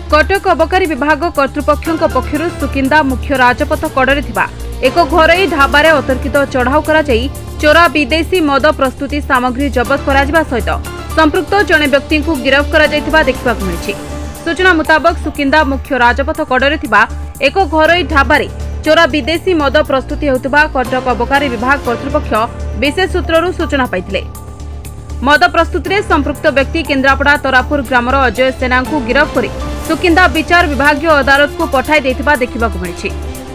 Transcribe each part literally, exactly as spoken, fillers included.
कटक अबकारी विभाग कर्तृपक्षों पक्षर सुकिंदा मुख्य राजपथ कड़े एक घरोई ढाबार अतर्कित चढ़ाऊ कर चोरा विदेशी मद प्रस्तुति सामग्री जबत कर सहित संपृक्त जड़े व्यक्ति को गिरफ्त कर देखा मिली। सूचना मुताबक सुकिंदा मुख्य राजपथ कड़े एक घरोई ढाबार चोरा विदेशी मद प्रस्तुति होता कटक अबकारी विभाग कर्तृपक्ष विशेष सूत्रु सूचना पाइथिले। मद प्रस्तुति में संपृक्त व्यक्ति केन्द्रापड़ा तरापुर ग्रामर अजय सेना को गिरफ्त कर सुकिंदा विचार विभाग अदालत को पठाई देखा मिली।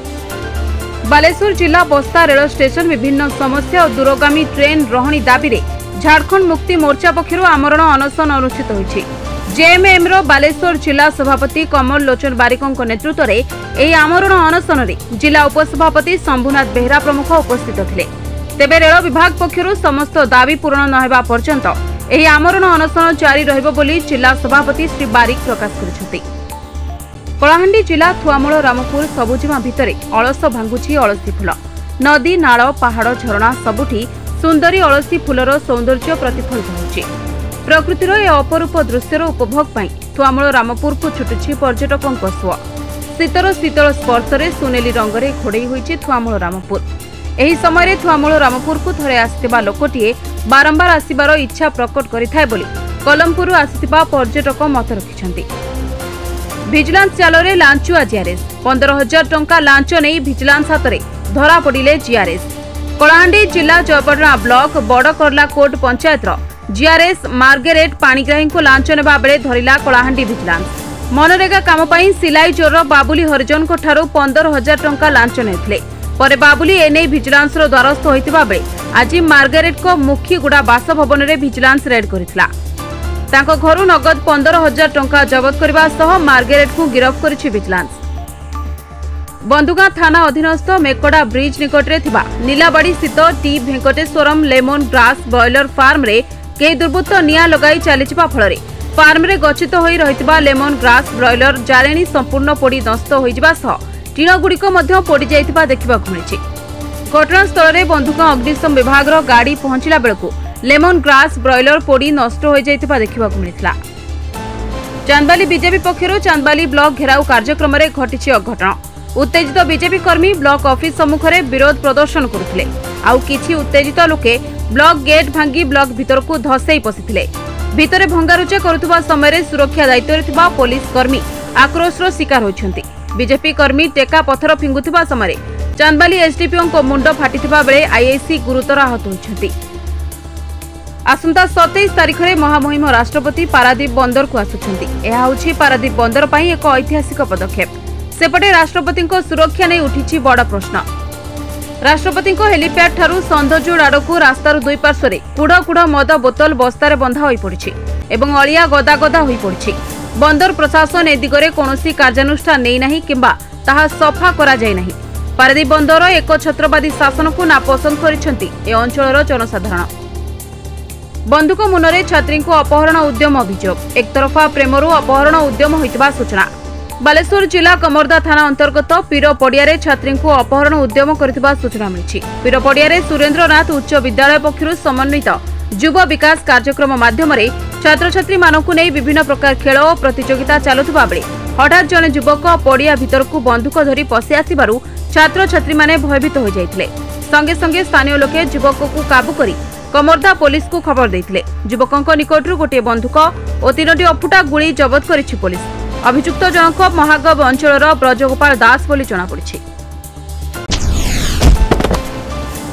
बालेश्वर जिला बस्ता रेल स्टेशन विभिन्न समस्या और दूरगामी ट्रेन रहणी दाबी में झारखंड मुक्ति मोर्चा पक्षर आमरण अनशन अनुष्ठित होइछि। जेएमएम रो बालेश्वर जिला सभापति कमल लोचन बारिकों नेतृत्व में यह आमरण अनशन में जिला उपसभापति शंभुनाथ बेहरा प्रमुख उपस्थित थे। तेबे रेल विभाग पक्षर समस्त दाबी पूरण न हेबा पर्यंत यह आमरण अनशन जारी रहिबो बोली जिला सभापति श्री बारिक प्रकाश करिसेंति। कलाहांडी जिला थुआमूल रामपुर सबुजिमा भितर अलस भांगुची अलसी फूल नदी नाल पहाड़ झरणा सबुठी सुंदरी अलसी फूलर सौंदर्य प्रतिफलित होउछि। प्रकृतिर ए अपरूप दृश्यर उपभोग पाई थुआमूल रामपुर को छुटुछि पर्यटकों सुआ। शीतर शीतल स्पर्शरे सुनेली रंगरे घोड़ई होइछि थुआमूल रामपुर। एही समय थुआमूल रामपुर को थरे आसिथिबा लोकटिए बारंबार आसिबार इच्छा प्रकट करिथाय बोली कलमपुर आसिथिबा पर्यटक मत रखिछन्ति। भिजिलांस जालरे लांचुआ जीआरएस पंदर हजार टंका लांच नहीं भिजिलांस हाथ में धरा पड़े जीआरएस। कलाहांडी जिला Jaipatna block Badkarla Kot panchayat GRS Margaret Panigrahi को लांच नेबा बेले धरिला कलाहांडी भिजिलांस। मनरेगा काम पाई सिलाई चोर बाबुली हरिजन को ठारू पंदर हजार टंका लांच नेउथिले। परे बाबुली एने भिजिलांस रो द्वारस्थ होइतिबा बेले आज मार्गेरेट को मुखीगुड़ा बासभवन रे भिजिलांस रेड करितला। तांको घरु नगद पंदर हजार टंका जबत करबा सह मार्गेरेट को गिरफ्त करिछि भिजिलांस। बंदुगा थाना अधीनस्थ मेकड़ा ब्रिज निकटरे थिबा नीलाबाड़ी स्थित T Venkateswaram lemon grass broiler farm रे कई दुर्बृत्त निया लगाई चलीजिबा फଳରେ फार्म रे गच्छित होई रहितबा लेमन ग्रास ब्रॉयलर जालेनी संपूर्ण पोड़ी नष्ट होइजिबा सह टीण गुड़िक मध्य पोड़ी जाइतिबा देखिबाकु मिलिछि। घटनास्थल रे बंदुगा अग्निशम विभाग रो गाड़ी पहुंचिला बेलकु लेमन ग्रास ब्रॉयलर पोड़ी नष्ट हो जाइतिबा देखिबाकु मिलिथिला। चांदबाली बीजेपी पक्षरु चांदबाली ब्लॉक घेराव कार्यक्रम रे घटिछि अघटन। उत्तेजित बीजेपी कर्मी ब्लॉक ऑफिस सम्मुख रे विरोध प्रदर्शन करुथिले। आउ किछि उत्तेजित लोके ब्लॉक गेट भांगी ब्लॉक भितर को धसई पसिथिले। भितरे भंगारुचा करुथबा समय सुरक्षा दायित्व रे थिबा पुलिस कर्मी आक्रोशर शिकार होइछन्ति। बीजेपी कर्मी टेका पत्थर फिंगुथिबा समय चांदबाली एसडीपीओ को मुंड फाटिथिबा बेले आईआईसी गुरुतर आहत होइछन्ति। आसंता सत्ताईस तारीख में महामहिम राष्ट्रपति पारादीप बंदर को आसुछन्ति। यह होछि पारादीप बंदर पई एक ऐतिहासिक पदक्षेप। सेपटे राष्ट्रपति सुरक्षा नहीं उठिछि बड़ प्रश्न। राष्ट्रपति हेलीपैड ठारू संधजोड़ आड़कू रास्तार दुई पार्श्व कुड़ कुड़ मद बोतल बस्तार बंधा होई पड़िछि एवं अलिया गदा गदा होई पड़िछि। बंदर प्रशासन ए दिगरे कौनसी कार्यानुष्ठान नै नाही किंबा ताहा सफा करा जाय नाही। पारादीप बंदर एक छत्रवादी शासन को नापसंद करिसेंति ए अंचलर जनसाधारण। बंधुक मुନରେ छात्री को अपहरण उद्यम अभियोग एक तरफा प्रेमरू अपहरण उद्यम होइतिबा सूचना। बालेश्वर जिला कमरदा थाना अंतर्गत पीर पड़िया छात्री को अपहरण उद्यम करथिबा सूचना मिली। पीर पड़िया सुरेंद्रनाथ उच्च विद्यालय पक्षरु समन्वित युव विकास कार्यक्रम माध्यम छात्र छात्री मानकु नै विभिन्न प्रकार खेल और प्रतियोगिता चलुथिबा बेले हठात जने युवक पड़िया भितर को बंधुक धरी पशि आसिबारु छात्र छात्री माने भयभीत हो जाइतिले। संगे संगे स्थानीय लोके युवक को काबू करी कमरदा पुलिस को खबर देथिले। युवकों निकटरू गोटे बंधुक और तीनोटी अफुटा गुली जबत करिछि पुलिस। अभियुक्त जनक महागव अंचलर ब्रजगोपाल दास बोली जणापड़िछि।